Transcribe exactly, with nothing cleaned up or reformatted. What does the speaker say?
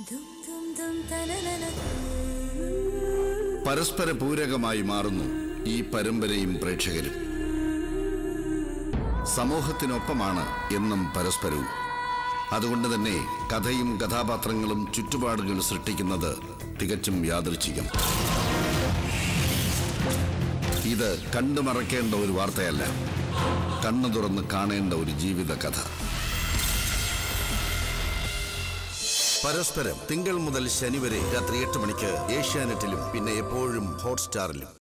പരസ്പര പൂരകമായി മാറുന്നു ഈ പരമ്പരയും പ്രേക്ഷകരും. സമൂഹത്തിനൊപ്പമാണ് എന്നും പരസ്പരവും. അതുകൊണ്ട് തന്നെ കഥയും കഥാപാത്രങ്ങളും ചുറ്റുപാടുകൾ സൃഷ്ടിക്കുന്നത് തികച്ചും യാദൃച്ഛികം. ഇത് കണ്ടുമറക്കേണ്ട ഒരു വാർത്തയല്ല, കണ്ണു തുറന്ന് കാണേണ്ട ഒരു ജീവിത കഥ. പരസ്പരം തിങ്കൾ മുതൽ ശനി വരെ രാത്രി എട്ട് മണിക്ക് ഏഷ്യാനെറ്റിലും പിന്നെ എപ്പോഴും ഹോട്ട്സ്റ്റാറിലും.